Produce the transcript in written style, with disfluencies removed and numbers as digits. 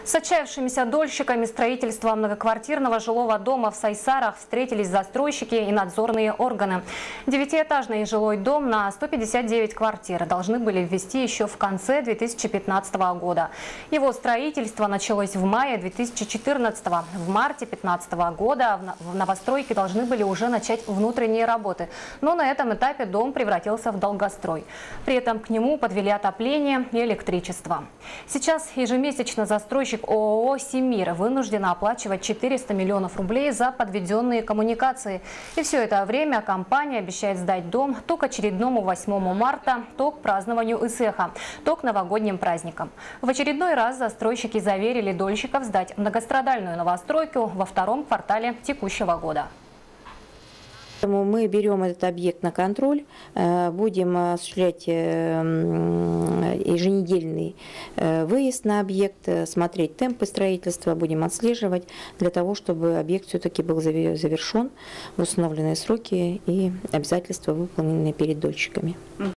С отчаявшимися дольщиками строительства многоквартирного жилого дома в Сайсарах встретились застройщики и надзорные органы. Девятиэтажный жилой дом на 159 квартир должны были ввести еще в конце 2015 года. Его строительство началось в мае 2014. В марте 2015 года в новостройке должны были уже начать внутренние работы. Но на этом этапе дом превратился в долгострой. При этом к нему подвели отопление и электричество. Сейчас ежемесячно застройщик ООО «Семир» вынуждена оплачивать 400 миллионов рублей за подведенные коммуникации. И все это время компания обещает сдать дом то к очередному 8 марта, то к празднованию Исеха, то к новогодним праздникам. В очередной раз застройщики заверили дольщиков сдать многострадальную новостройку во втором квартале текущего года. Мы берем этот объект на контроль, будем осуществлять еженедельный выезд на объект, смотреть темпы строительства, будем отслеживать для того, чтобы объект все-таки был завершен в установленные сроки и обязательства выполнены перед дольщиками.